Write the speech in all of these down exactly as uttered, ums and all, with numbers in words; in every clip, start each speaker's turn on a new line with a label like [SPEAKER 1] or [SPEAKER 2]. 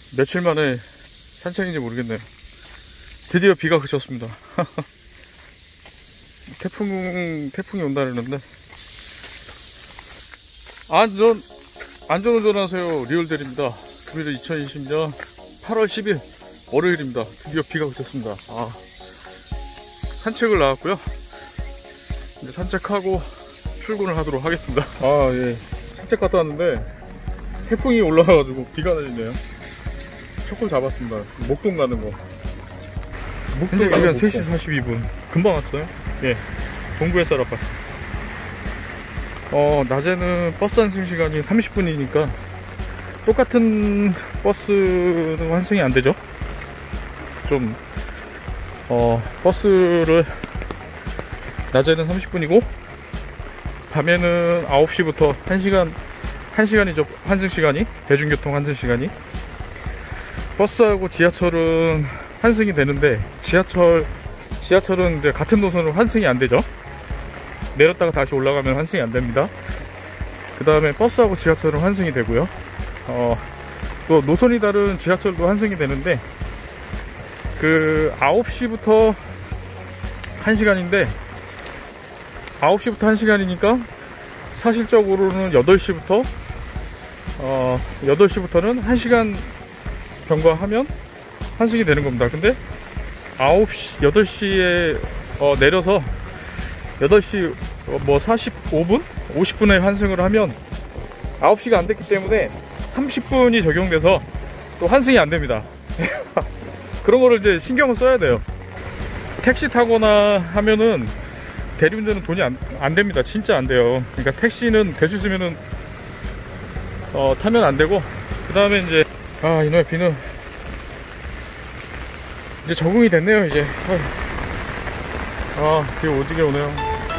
[SPEAKER 1] 며칠 만에 산책인지 모르겠네요. 드디어 비가 그쳤습니다. 태풍, 태풍이 온다 그러는데. 안전, 안전운전 하세요. 리얼델입니다. 금일은 이천이십 년 팔월 십일 월요일입니다. 드디어 비가 그쳤습니다. 아, 산책을 나왔고요. 이제 산책하고 출근을 하도록 하겠습니다. 아, 예. 산책 갔다 왔는데 태풍이 올라와가지고 비가 내리네요. 초콜 잡았습니다. 목동 가는 거. 현재 시간 세 시 사십이 분. 금방 왔어요. 예. 동부 햇살 아파트. 어, 낮에는 버스 환승 시간이 삼십 분이니까 똑같은 버스는 환승이 안 되죠. 좀, 어, 버스를 낮에는 삼십 분이고 밤에는 아홉 시부터 한 시간, 한 시간이죠. 환승 시간이. 대중교통 환승 시간이. 버스하고 지하철은 환승이 되는데 지하철, 지하철은 이제 같은 노선으로 환승이 안 되죠. 내렸다가 다시 올라가면 환승이 안 됩니다. 그 다음에 버스하고 지하철은 환승이 되고요. 어, 또 노선이 다른 지하철도 환승이 되는데 그 아홉 시부터 한 시간인데 아홉 시부터 한 시간이니까 사실적으로는 여덟 시부터 어, 여덟 시부터는 한 시간 경과하면 환승이 되는 겁니다. 근데 아홉 시, 여덟 시에 어, 내려서 여덟 시 어, 뭐 사십오 분? 오십 분에 환승을 하면 아홉 시가 안 됐기 때문에 삼십 분이 적용돼서 또 환승이 안 됩니다. 그런 거를 이제 신경을 써야 돼요. 택시 타거나 하면은 대리운전은 돈이 안, 안 됩니다. 진짜 안 돼요. 그러니까 택시는 될 수 있으면은 어, 타면 안 되고, 그 다음에 이제 아, 이놈의 비는 이제 적응이 됐네요. 이제 아, 비 오지게 오네요.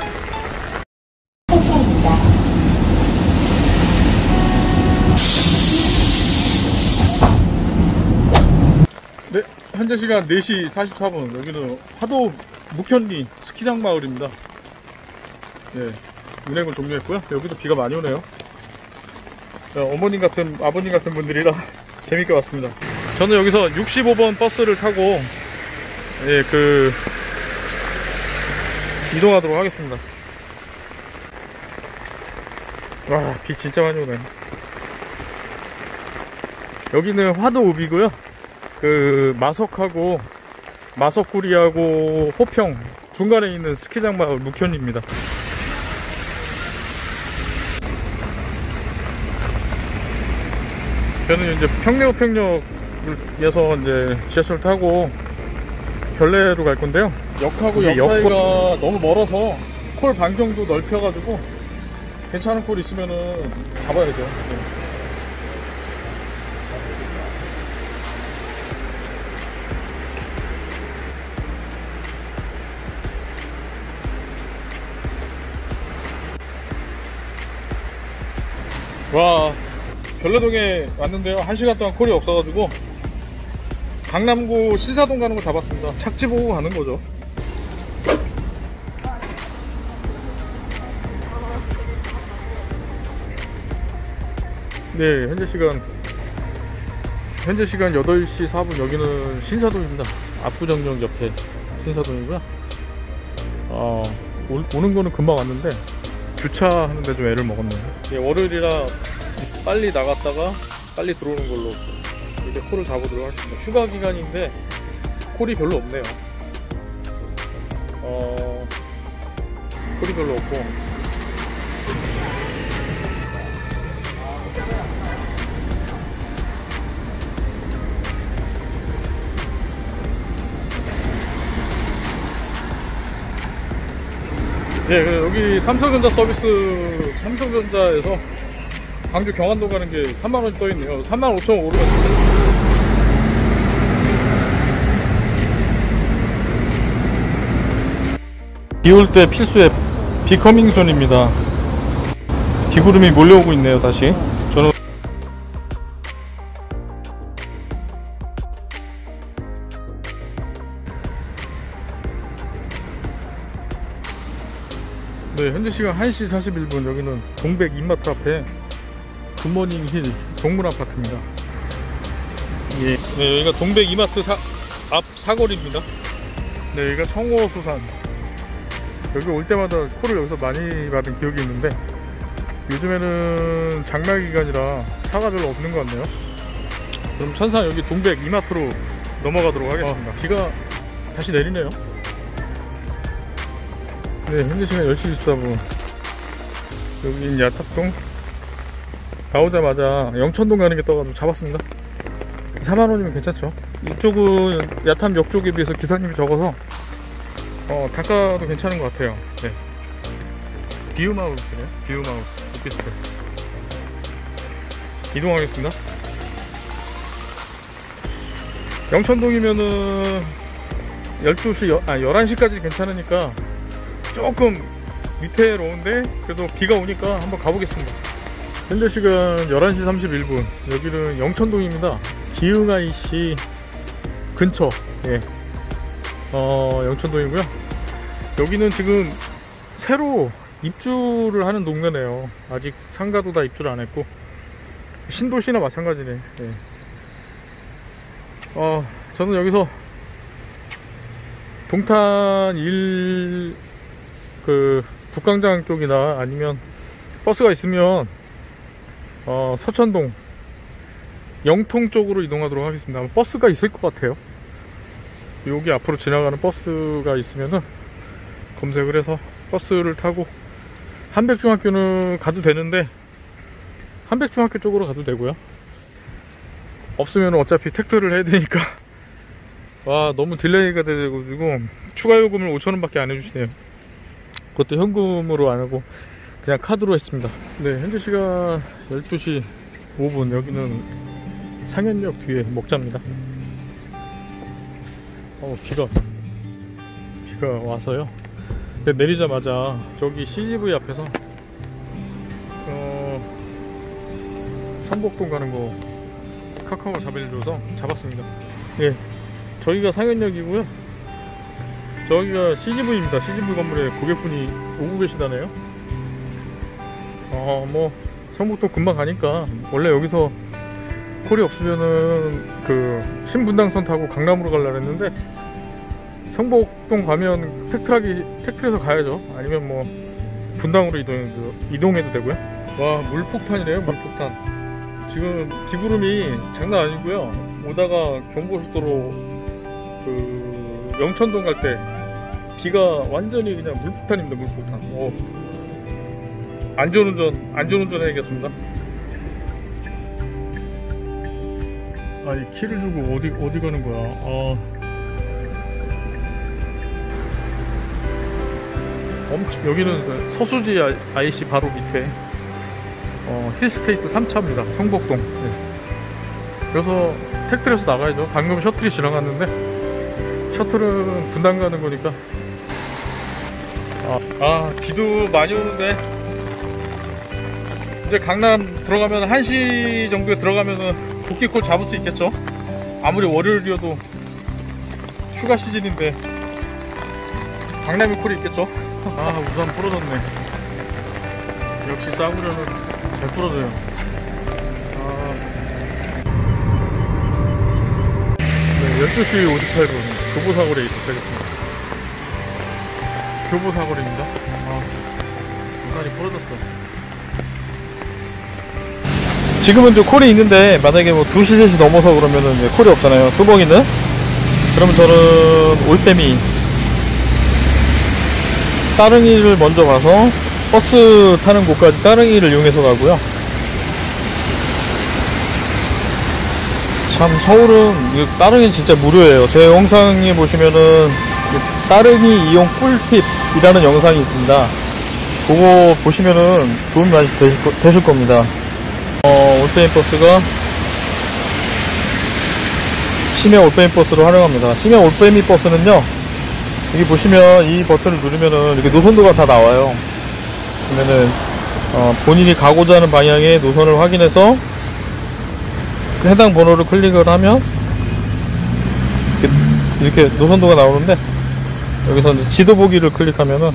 [SPEAKER 1] 네, 현재 시간 네 시 사십사 분. 여기는 화도 묵현리 스키장 마을입니다. 네, 운행을 종료했고요. 여기도 비가 많이 오네요. 자, 어머님 같은, 아버님 같은 분들이라 재밌게 왔습니다. 저는 여기서 육십오 번 버스를 타고 예, 그 이동하도록 하겠습니다. 와, 비 진짜 많이 오네. 여기는 화도읍이고요. 그 마석하고 마석구리하고 호평 중간에 있는 스키장 마을 묵현입니다. 저는 이제 평내호 평역에서 이제 지하철 타고 결례로 갈 건데요. 역하고 역 사이가 역... 너무 멀어서 콜 반경도 넓혀가지고 괜찮은 콜 있으면은 가봐야죠. 네. 와, 결례동에 왔는데요. 한 시간 동안 콜이 없어가지고 강남구 신사동 가는 거 잡았습니다. 착지 보고 가는 거죠. 네, 현재 시간 현재 시간 여덟 시 사 분. 여기는 신사동입니다. 압구정역 옆에 신사동이고요. 어, 오, 오는 거는 금방 왔는데 주차하는데 좀 애를 먹었네요. 예, 월요일이라 빨리 나갔다가 빨리 들어오는 걸로 이제 콜을 잡아보도록 하겠습니다. 휴가 기간인데 콜이 별로 없네요. 어, 콜이 별로 없고 예, 여기 삼성전자 서비스, 삼성전자에서 광주 경안도 가는 게 삼만 원이 떠있네요. 삼만 오천 원 오르겠습니다. 비 올 때 필수의 비커밍존입니다. 비구름이 몰려오고 있네요. 다시 저는 네, 현재 시간 한 시 사십일 분. 여기는 동백 이마트 앞에 굿모닝 힐 동문 아파트입니다. 예. 네, 여기가 동백 이마트 사, 앞 사거리입니다. 네, 여기가 청호수산. 여기 올 때마다 콜을 여기서 많이 받은 기억이 있는데 요즘에는 장마 기간이라 차가 별로 없는 것 같네요. 그럼 천상 여기 동백 이마트로 넘어가도록 하겠습니다. 어, 비가 다시 내리네요. 네, 현재 시간 열 시 이십사 분. 여긴 야탑동. 나오자마자 영천동 가는 게 떠가지고 잡았습니다. 사만 원이면 괜찮죠. 이쪽은 야탑 역쪽에 비해서 기사님이 적어서 어, 단가도 괜찮은 것 같아요. 네. 비우마우스네요. 비우마우스 오피스텔. 이동하겠습니다. 영천동이면은 열두 시, 아, 열한 시까지 괜찮으니까 조금 밑에로운데 그래도 비가 오니까 한번 가보겠습니다. 현재 시간 열한 시 삼십일 분. 여기는 영천동입니다. 기흥아이씨 근처. 예. 어, 영천동이고요. 여기는 지금 새로 입주를 하는 동네네요. 아직 상가도 다 입주를 안 했고 신도시나 마찬가지네. 예. 어, 저는 여기서 동탄 일 그 북광장 쪽이나 아니면 버스가 있으면 어, 서천동 영통 쪽으로 이동하도록 하겠습니다. 버스가 있을 것 같아요. 여기 앞으로 지나가는 버스가 있으면은 검색을 해서 버스를 타고 한백중학교는 가도 되는데 한백중학교 쪽으로 가도 되고요. 없으면 어차피 택트를 해야 되니까 와, 너무 딜레이가 돼가지고 추가 요금을 오천 원 밖에 안 해주시네요. 그것도 현금으로 안 하고 그냥 카드로 했습니다. 네, 현재 시간 열두 시 오 분. 여기는 상현역 뒤에 먹자입니다. 어, 비가 비가 와서요. 근데 내리자마자 저기 씨지브이 앞에서 어, 성복동 가는 거 카카오 잡아줘서 잡았습니다. 예, 저기가 상현역이고요. 저기가 씨지브이입니다. 씨지브이 건물에 고객분이 오고 계시다네요. 어, 뭐 성복동 금방 가니까 원래 여기서 콜이 없으면은 그 신분당선 타고 강남으로 가려고 했는데 성복동 가면 택트라기 택트에서 가야죠. 아니면 뭐 분당으로 이동해도, 이동해도 되고요. 와, 물폭탄이래요. 물폭탄. 지금 비구름이 장난 아니고요. 오다가 경부고속도로 그 영천동 갈 때 비가 완전히 그냥 물폭탄입니다. 물폭탄. 오. 안전운전 안전운전 해야겠습니다. 아니, 키를 주고 어디 어디 가는 거야? 아, 엄청 여기는 서수지 아이씨 바로 밑에 어, 힐스테이트 삼 차입니다. 성복동. 네. 그래서 택트에서 나가야죠. 방금 셔틀이 지나갔는데 셔틀은 분당 가는 거니까. 아, 아, 비도 많이 오는데 이제 강남 들어가면 한 시 정도에 들어가면은 도끼콜 잡을 수 있겠죠. 아무리 월요일이어도 휴가 시즌인데 강남에 콜이 있겠죠. 아, 우산 부러졌네. 역시 싸구려는 잘 부러져요. 아. 네, 열두 시 오십팔 분 교보사거리에 도착했습니다. 교보사거리입니다. 아, 우산이 부러졌어. 지금은 좀 콜이 있는데 만약에 뭐 두 시, 세 시 넘어서 그러면은 이제 콜이 없잖아요. 뚜벅이는. 그러면 저는 올빼미 따릉이를 먼저 가서 버스 타는 곳까지 따릉이를 이용해서 가고요. 참, 서울은 따릉이 진짜 무료예요. 제 영상에 보시면은 따릉이 이용 꿀팁이라는 영상이 있습니다. 그거 보시면은 도움이 많이 되실, 거, 되실 겁니다. 어, 올빼미 버스가 심야 올빼미 버스로 활용합니다. 심야 올빼미 버스는요, 여기 보시면 이 버튼을 누르면은 이렇게 노선도가 다 나와요. 그러면은 어, 본인이 가고자 하는 방향의 노선을 확인해서 그 해당 번호를 클릭을 하면 이렇게, 이렇게 노선도가 나오는데, 여기서 이제 지도 보기를 클릭하면은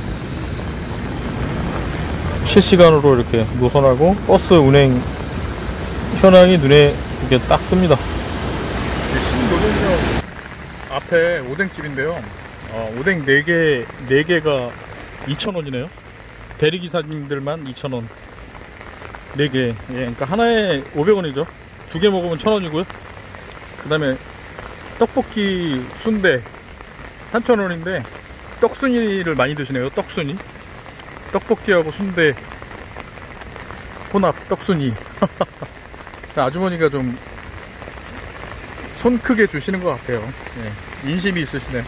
[SPEAKER 1] 실시간으로 이렇게 노선하고 버스 운행 현황이 눈에 이렇게 딱 뜹니다. 노동역 앞에 오뎅집인데요. 어, 오뎅 네 개, 네 개가 이천 원이네요. 대리기사님들만 이천 원. 네 개. 예, 그러니까 하나에 오백 원이죠. 두 개 먹으면 천 원이고요. 그 다음에 떡볶이 순대 삼천 원인데 떡순이를 많이 드시네요. 떡순이. 떡볶이하고 순대 혼합 떡순이. 아주머니가 좀 손 크게 주시는 것 같아요. 네, 인심이 있으시네.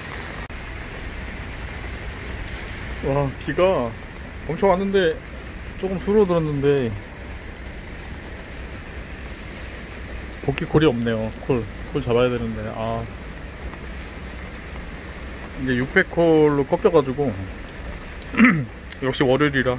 [SPEAKER 1] 와, 비가 엄청 왔는데 조금 줄어들었는데 복귀 콜이 없네요. 콜, 콜 잡아야 되는데 아 이제 육백 콜로 꺾여가지고 역시 월요일이라.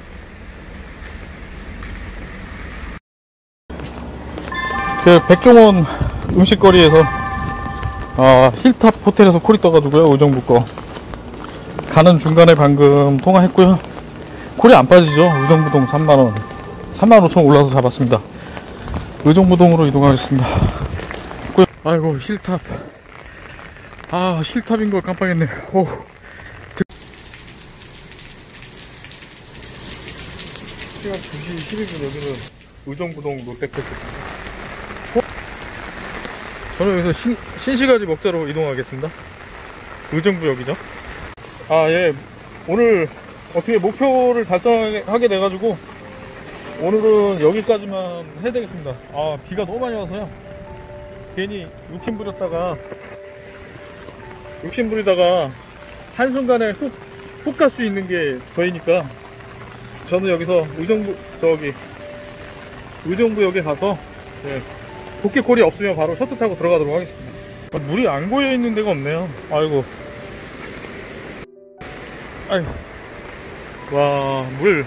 [SPEAKER 1] 그 백종원 음식거리에서 아, 힐탑 호텔에서 콜이 떠가지고요. 의정부 거 가는 중간에 방금 통화했고요. 콜이 안 빠지죠. 의정부동 삼만 원, 삼만 오천 원 올라서 잡았습니다. 의정부동으로 이동하겠습니다. 아이고, 힐탑. 아, 힐탑인 걸 깜빡했네. 오. 시간 두 시 십이 분. 여기는 의정부동 롯데캐슬. 저는 여기서 신, 신시가지 먹자로 이동하겠습니다. 의정부역이죠. 아, 예. 오늘 어떻게 목표를 달성하게 돼가지고 오늘은 여기까지만 해야 되겠습니다. 아, 비가 너무 많이 와서요. 괜히 욕심 부렸다가 욕심 부리다가 한순간에 훅, 훅 갈 수 있는 게 저희니까 저는 여기서 의정부, 저기 의정부역에 가서 예, 복귀콜이 없으면 바로 셔틀 타고 들어가도록 하겠습니다. 아, 물이 안 고여 있는 데가 없네요. 아이고. 아이고. 와, 물.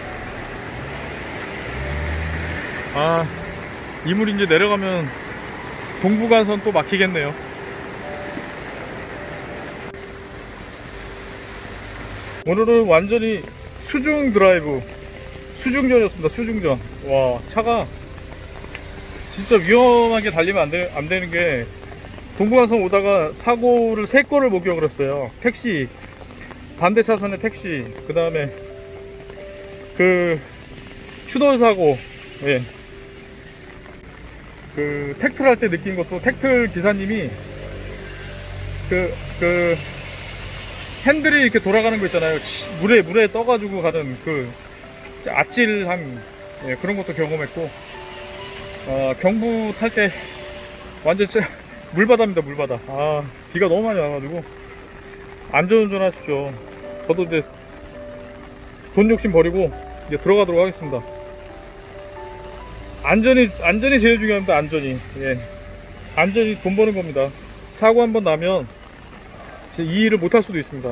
[SPEAKER 1] 아, 이 물이 이제 내려가면 동부간선 또 막히겠네요. 오늘은 완전히 수중 드라이브, 수중전이었습니다. 수중전. 와, 차가 진짜 위험하게 달리면 안, 되, 안 되는 게 동부간선 오다가 사고를 세 건을 목격을 했어요. 택시, 반대 차선의 택시, 그 다음에 그 추돌 사고, 예. 그 택트를 할 때 느낀 것도 택트 기사님이 그, 그 핸들이 이렇게 돌아가는 거 있잖아요. 물에, 물에 떠가지고 가는 그 아찔함, 예, 그런 것도 경험했고, 어, 경부 탈 때 완전 물바다입니다. 물바다. 아, 비가 너무 많이 와가지고 안전운전 하십시오. 저도 이제 돈 욕심 버리고 이제 들어가도록 하겠습니다. 안전이 안전이 제일 중요합니다. 안전이. 예. 안전이 돈 버는 겁니다. 사고 한번 나면 이 일을 못 할 수도 있습니다.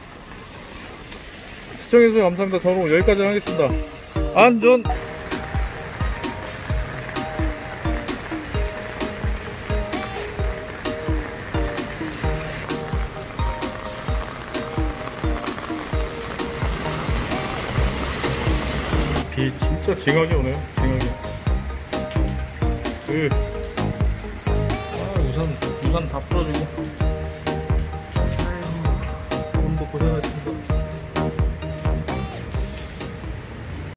[SPEAKER 1] 시청해주셔서 감사합니다. 저는 오늘 여기까지 하겠습니다. 안전. 비 진짜 징하게 오네요. 징하게. 그, 아, 우산, 우산 다 풀어주고.